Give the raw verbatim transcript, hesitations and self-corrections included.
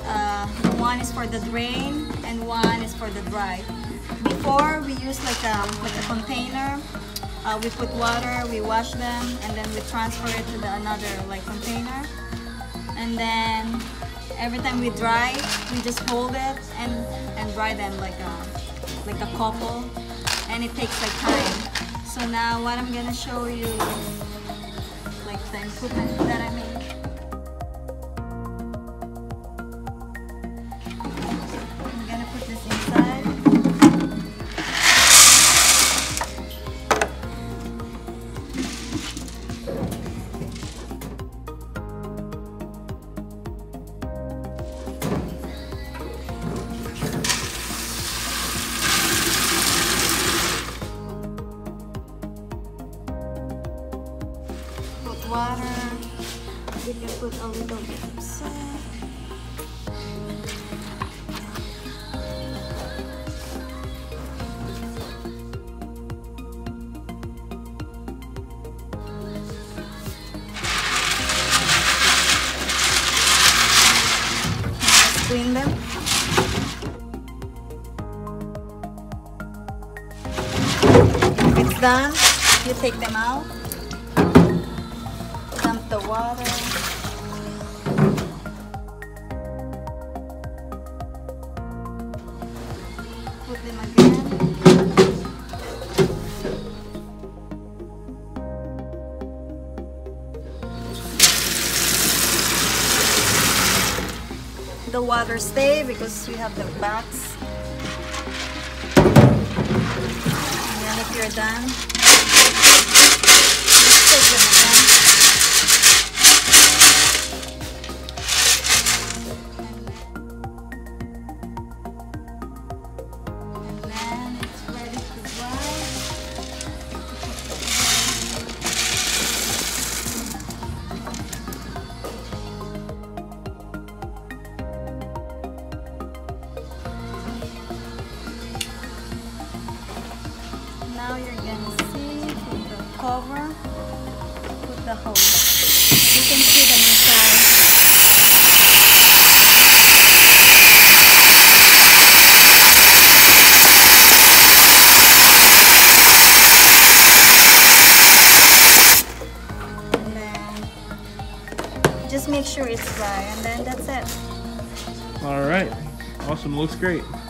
Uh, one is for the drain and one is for the dry. Before we use like a, like a container. Uh, we put water, we wash them, and then we transfer it to the another like container. And then every time we dry, we just hold it and and dry them like a like a couple, and it takes like time. So now what I'm gonna show you is like the improvement that I made. I'm gonna put this inside. Water, we can put a little bit of salt. Let's clean them. If it's done, you take them out. Dump the water. Put them again. The water stay because we have the backs. And then if you're done, just take them again. Now you're gonna see with the cover, put the hose. You can see them inside. And then just make sure it's dry, and then that's it. All right, awesome. Looks great.